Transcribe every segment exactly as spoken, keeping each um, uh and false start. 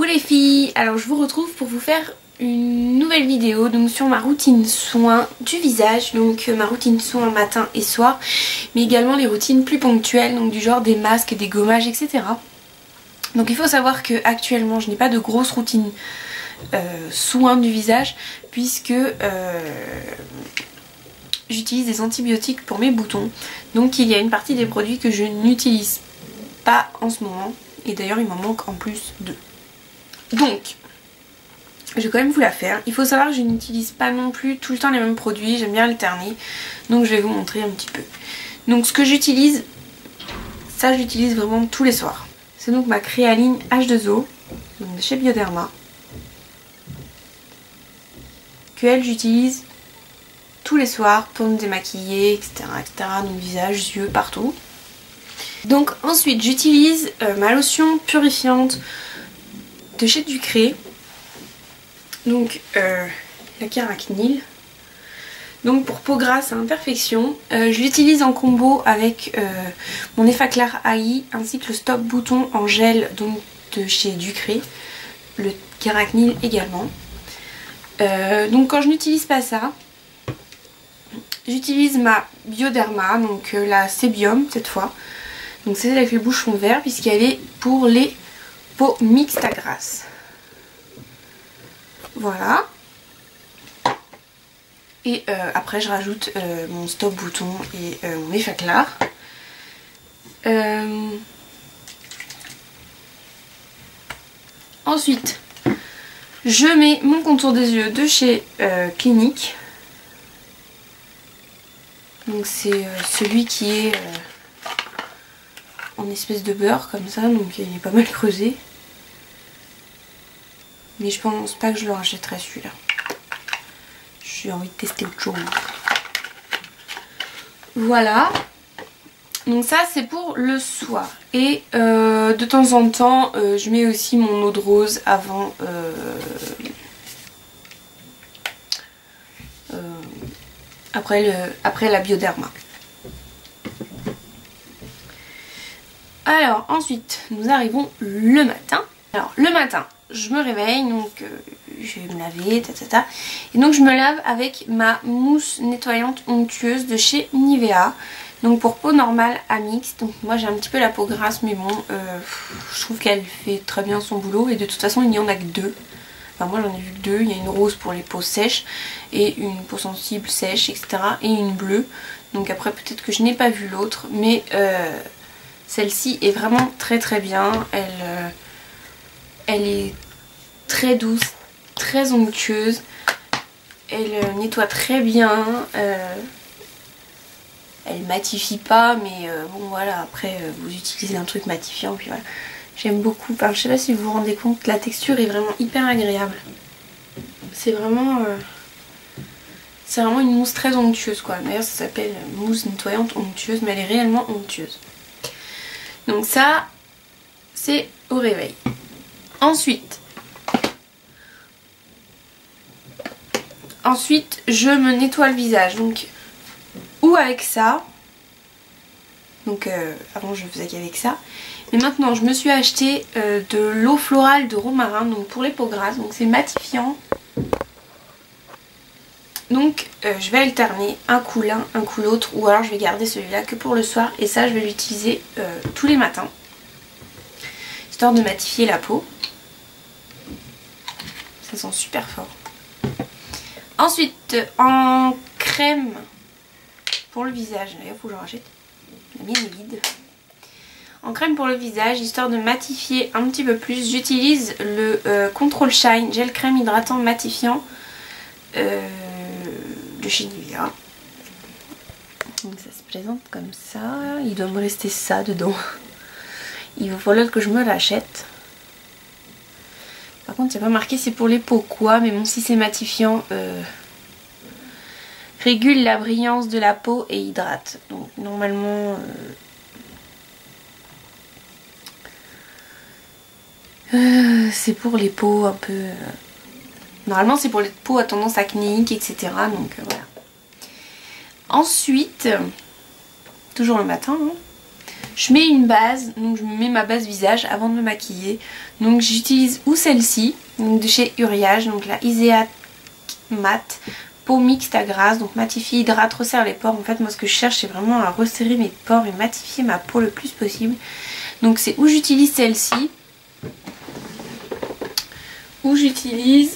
Coucou les filles, alors je vous retrouve pour vous faire une nouvelle vidéo donc sur ma routine soins du visage, donc ma routine soins matin et soir, mais également les routines plus ponctuelles, donc du genre des masques, des gommages, et cetera. Donc il faut savoir que actuellement je n'ai pas de grosse routine euh, soins du visage puisque euh, j'utilise des antibiotiques pour mes boutons, donc il y a une partie des produits que je n'utilise pas en ce moment et d'ailleurs il m'en manque en plus deux. Donc je vais quand même vous la faire. Il faut savoir que je n'utilise pas non plus tout le temps les mêmes produits, j'aime bien alterner, donc je vais vous montrer un petit peu. Donc ce que j'utilise, ça j'utilise vraiment tous les soirs. C'est donc ma créaline H deux O donc de chez Bioderma, que elle j'utilise tous les soirs pour me démaquiller, etc, etc, donc visage, yeux, partout. Donc ensuite j'utilise euh, ma lotion purifiante de chez Ducré, donc euh, la Caracnil, donc pour peau grasse à imperfection. Euh, je l'utilise en combo avec euh, mon Effaclar A I ainsi que le Stop Bouton en gel donc de chez Ducré, le Caracnil également. Euh, donc quand je n'utilise pas ça, j'utilise ma Bioderma, donc euh, la Sébium cette fois, donc c'est celle avec le bouchon vert puisqu'elle est pour les peaux mixtes à grasse. Voilà. Et euh, après je rajoute euh, mon Stop Bouton et euh, mon Effaclar. Euh... Ensuite, je mets mon contour des yeux de chez euh, Clinique. Donc c'est euh, celui qui est euh, en espèce de beurre comme ça, donc il est pas mal creusé. Mais je pense pas que je le rachèterai celui-là. J'ai envie de tester autre chose. Voilà. Donc ça c'est pour le soir. Et euh, de temps en temps euh, je mets aussi mon eau de rose avant euh, euh, après, le, après la Bioderma. Alors ensuite nous arrivons le matin. Alors le matin je me réveille, donc euh, je vais me laver, tatata. Et donc je me lave avec ma mousse nettoyante onctueuse de chez Nivea. Donc pour peau normale à mixte. Donc moi j'ai un petit peu la peau grasse, mais bon, euh, je trouve qu'elle fait très bien son boulot. Et de toute façon il n'y en a que deux. Enfin moi j'en ai vu que deux. Il y a une rose pour les peaux sèches et une peau sensible sèche, et cetera. Et une bleue. Donc après peut-être que je n'ai pas vu l'autre. Mais euh, celle-ci est vraiment très très bien. Elle... Euh, Elle est très douce, très onctueuse, elle euh, nettoie très bien, euh, elle matifie pas, mais euh, bon voilà, après euh, vous utilisez un truc matifiant, puis voilà. J'aime beaucoup, enfin, je sais pas si vous vous rendez compte, la texture est vraiment hyper agréable. C'est vraiment, euh, c'est vraiment une mousse très onctueuse quoi, d'ailleurs ça s'appelle mousse nettoyante onctueuse, mais elle est réellement onctueuse. Donc ça, c'est au réveil. Ensuite, ensuite, je me nettoie le visage, donc ou avec ça, donc euh, avant je faisais qu'avec ça, mais maintenant je me suis acheté euh, de l'eau florale de romarin, donc pour les peaux grasses, donc c'est matifiant. Donc euh, je vais alterner un coup l'un, un coup l'autre, ou alors je vais garder celui-là que pour le soir, et ça je vais l'utiliser euh, tous les matins, histoire de matifier la peau. Ça sent super fort. Ensuite, en crème pour le visage, d'ailleurs faut que j'en rachète, la mienne est vide. En crème pour le visage, histoire de matifier un petit peu plus, j'utilise le euh, Control Shine gel crème hydratant matifiant euh, de chez Nivea. Donc ça se présente comme ça, il doit me rester ça dedans. Il va falloir que je me l'achète. Par contre il n'y a pas marqué c'est pour les peaux quoi, mais bon si c'est matifiant, euh, régule la brillance de la peau et hydrate. Donc normalement euh, euh, c'est pour les peaux un peu... Euh, normalement c'est pour les peaux à tendance acnéique, et cetera. Donc euh, voilà. Ensuite, toujours le matin, hein, Je mets une base, donc je mets ma base visage avant de me maquiller. Donc j'utilise ou celle-ci, donc de chez Uriage, donc la Isea Matte, peau mixte à grasse, donc matifie, hydrate, resserre les pores. En fait moi ce que je cherche c'est vraiment à resserrer mes pores et matifier ma peau le plus possible. Donc c'est où j'utilise celle-ci, ou j'utilise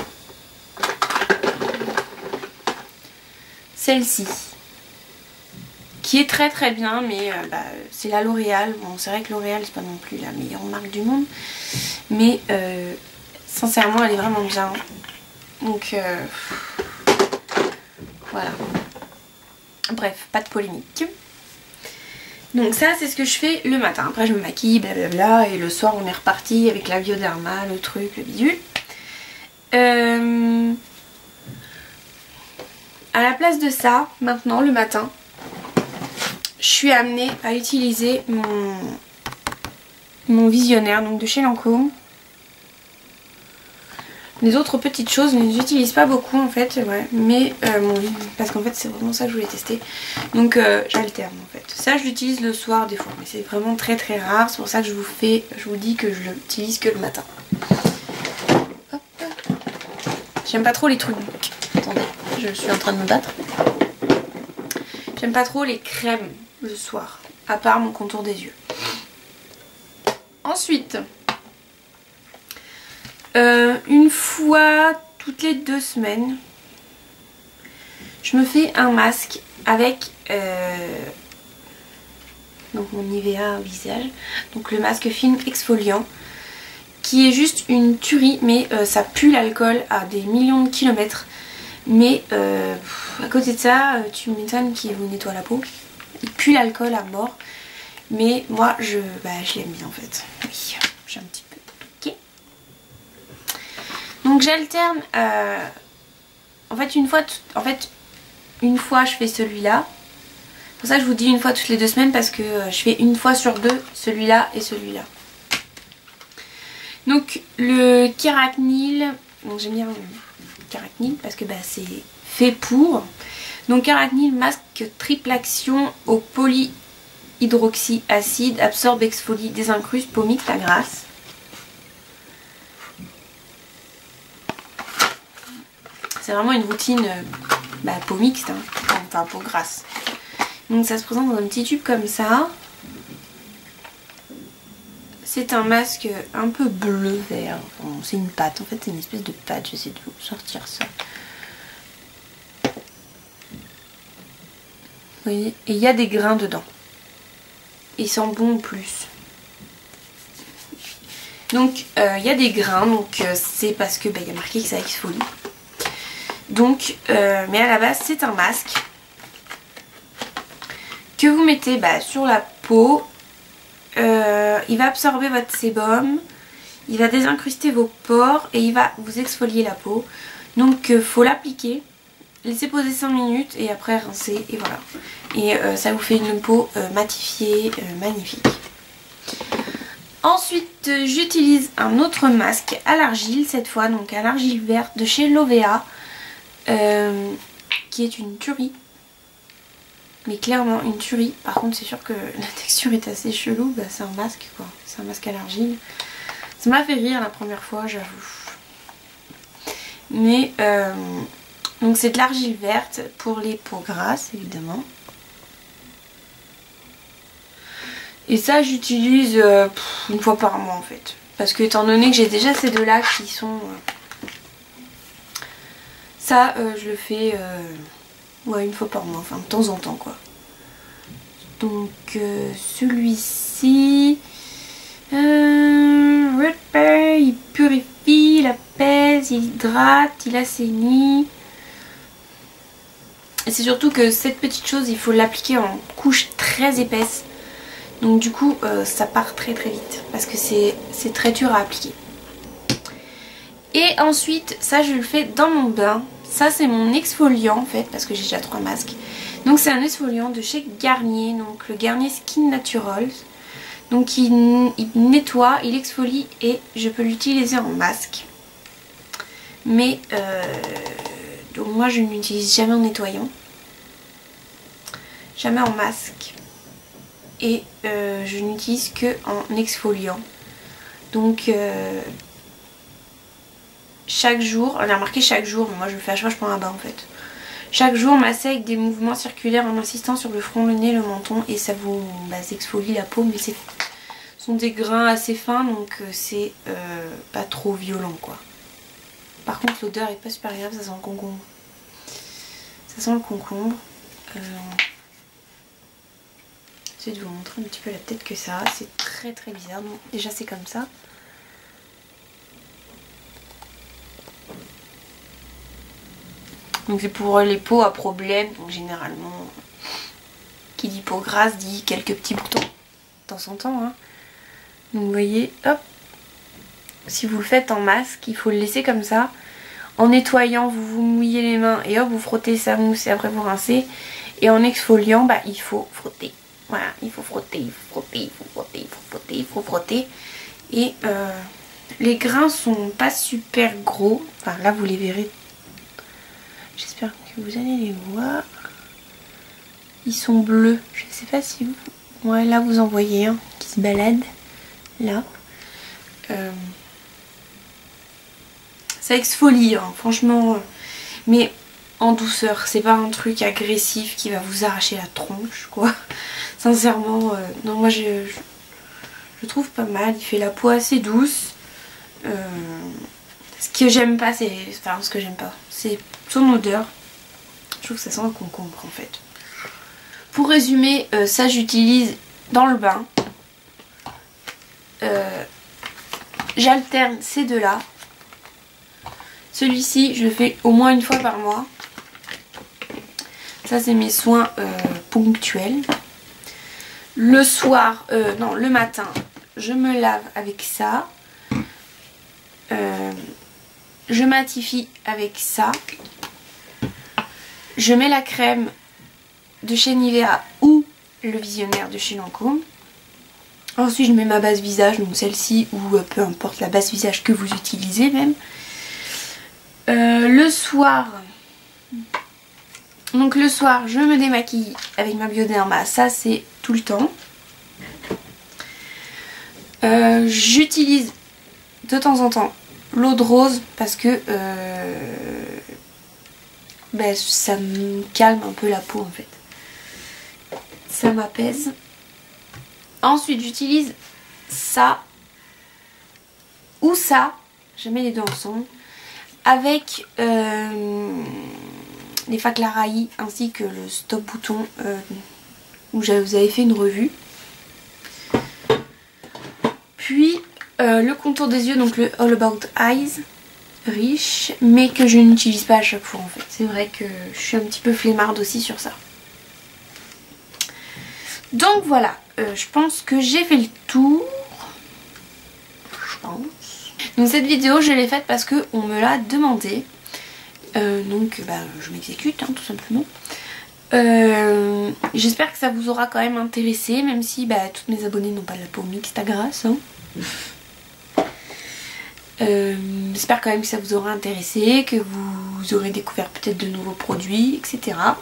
celle-ci. Qui est très très bien, mais euh, bah, c'est la L'Oréal. Bon, c'est vrai que L'Oréal c'est pas non plus la meilleure marque du monde, mais euh, sincèrement elle est vraiment bien. Donc euh, voilà. Bref, pas de polémique. Donc ça c'est ce que je fais le matin. Après je me maquille, blablabla, et le soir on est reparti avec la Bioderma, le truc, le bidule. Euh... À la place de ça, maintenant le matin, je suis amenée à utiliser mon, mon visionnaire, donc de chez Lancôme. Les autres petites choses, je ne les utilise pas beaucoup en fait, ouais, mais euh, mon, parce qu'en fait c'est vraiment ça que je voulais tester. Donc euh, j'alterne en fait. Ça je l'utilise le soir des fois, mais c'est vraiment très très rare. C'est pour ça que je vous fais, je vous dis que je l'utilise que le matin. J'aime pas trop les trucs. Attendez, je suis en train de me battre. J'aime pas trop les crèmes le soir, à part mon contour des yeux. Ensuite, euh, une fois toutes les deux semaines, je me fais un masque avec euh, donc mon Nivea visage, donc le masque film exfoliant, qui est juste une tuerie, mais euh, ça pue l'alcool à des millions de kilomètres. Mais euh, à côté de ça, tu m'étonnes qu'il vous nettoie la peau. Il pue l'alcool à mort. Mais moi, je, bah, je l'aime bien en fait. Oui, j'ai un petit peu. Ok. Donc j'alterne. Euh, en fait, une fois, en fait, une fois, je fais celui-là. Pour ça, je vous dis une fois toutes les deux semaines parce que euh, je fais une fois sur deux celui-là et celui-là. Donc le Kéracnil. Donc j'aime bien. Kéracnil parce que bah, c'est fait pour. Donc Kéracnil masque triple action au polyhydroxyacide, absorbe, exfolie, désincruste, peau mixte à grasse. C'est vraiment une routine euh, bah, peau mixte, hein, enfin peau grasse. Donc ça se présente dans un petit tube comme ça. C'est un masque un peu bleu vert, enfin, c'est une pâte, en fait c'est une espèce de pâte, j'essaie de vous sortir ça. Vous voyez, et il y a des grains dedans. Il sent bon en plus. Donc euh, il y a des grains, donc euh, c'est parce que bah, il y a marqué que ça exfolie. Donc, euh, mais à la base c'est un masque que vous mettez bah, sur la peau. Euh, il va absorber votre sébum, il va désincruster vos pores et il va vous exfolier la peau. Donc il euh, faut l'appliquer, laisser poser cinq minutes et après rincer et voilà. Et euh, ça vous fait une peau euh, matifiée, euh, magnifique. Ensuite euh, j'utilise un autre masque à l'argile cette fois, donc à l'argile verte de chez Lovea, euh, qui est une tuerie. Mais clairement une tuerie. Par contre c'est sûr que la texture est assez chelou. Bah, c'est un masque quoi. C'est un masque à l'argile. Ça m'a fait rire la première fois j'avoue. Mais euh, donc c'est de l'argile verte pour les peaux grasses évidemment. Et ça j'utilise euh, une fois par mois en fait. Parce que étant donné que j'ai déjà ces deux là qui sont... Euh, ça euh, je le fais... Euh, ouais, une fois par mois, enfin de temps en temps quoi. Donc euh, celui-ci, euh, repair, il purifie, il apaise, il hydrate, il assainit. Et c'est surtout que cette petite chose, il faut l'appliquer en couche très épaisse. Donc du coup, euh, ça part très très vite parce que c'est très dur à appliquer. Et ensuite, ça je le fais dans mon bain. Ça c'est mon exfoliant en fait parce que j'ai déjà trois masques. Donc c'est un exfoliant de chez Garnier, donc le Garnier Skin Naturals. Donc il, il nettoie, il exfolie et je peux l'utiliser en masque. Mais euh, donc moi je ne l'utilise jamais en nettoyant. Jamais en masque. et euh, je n'utilise que en exfoliant. Donc euh, chaque jour, on a remarqué chaque jour, mais moi je le fais à chaque fois que je prends un bain en fait. Chaque jour massez avec des mouvements circulaires en insistant sur le front, le nez, le menton et ça vous bah, exfolie la peau, mais c'est ce sont des grains assez fins donc euh, c'est euh, pas trop violent quoi. Par contre l'odeur est pas super agréable, ça sent le concombre. Ça sent le concombre. Euh... J'essaie de vous montrer un petit peu la tête que ça a. C'est très très bizarre. Donc, déjà c'est comme ça. Donc c'est pour les peaux à problème. Donc généralement, qui dit peau grasse dit quelques petits boutons. De temps en temps. Hein. Donc vous voyez, hop. Si vous le faites en masque, il faut le laisser comme ça. En nettoyant, vous vous mouillez les mains et hop, vous frottez sa mousse et après vous rincez. Et en exfoliant, bah il faut frotter. Voilà, il faut frotter, il faut frotter, il faut frotter, il faut frotter, il faut frotter. Et euh, les grains sont pas super gros. Enfin là vous les verrez. J'espère que vous allez les voir. Ils sont bleus. Je sais pas si vous... Ouais, là vous en voyez un qui se balade. Là. Euh... Ça exfolie, hein, franchement. Mais en douceur. C'est pas un truc agressif qui va vous arracher la tronche, quoi. Sincèrement, euh, non, moi je, je, je trouve pas mal. Il fait la peau assez douce. Euh, ce que j'aime pas, c'est. Enfin, ce que j'aime pas, c'est son odeur. Je trouve que ça sent le concombre en fait. Pour résumer, euh, ça j'utilise dans le bain. Euh, J'alterne ces deux-là. Celui-ci, je le fais au moins une fois par mois. Ça, c'est mes soins euh, ponctuels. Le soir, euh, non, le matin, je me lave avec ça. Euh, je matifie avec ça. Je mets la crème de chez Nivea ou le visionnaire de chez Lancôme. Ensuite, je mets ma base visage, donc celle-ci ou euh, peu importe la base visage que vous utilisez même. Euh, le soir, donc le soir, je me démaquille avec ma Bioderma. Ça, c'est tout le temps. Euh, J'utilise de temps en temps l'eau de rose parce que euh, ben, ça me calme un peu la peau en fait. Ça m'apaise. Ensuite, j'utilise ça ou ça. Je mets les deux ensemble. Avec euh, les Faclaraï ainsi que le stop bouton euh, où vous avez fait une revue. Puis euh, le contour des yeux, donc le All About Eyes riche, mais que je n'utilise pas à chaque fois en fait. C'est vrai que je suis un petit peu flemmarde aussi sur ça. Donc voilà, euh, je pense que j'ai fait le tour. Je pense. Donc cette vidéo je l'ai faite parce qu'on me l'a demandé. Euh, donc bah, je m'exécute hein, tout simplement. Euh, J'espère que ça vous aura quand même intéressé, même si bah, toutes mes abonnés n'ont pas de la peau mixte à grasse. Hein. Euh, J'espère quand même que ça vous aura intéressé, que vous aurez découvert peut-être de nouveaux produits, et cetera.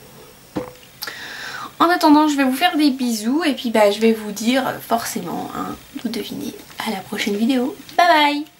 En attendant, je vais vous faire des bisous et puis bah, je vais vous dire forcément, hein, vous devinez, à la prochaine vidéo. Bye bye!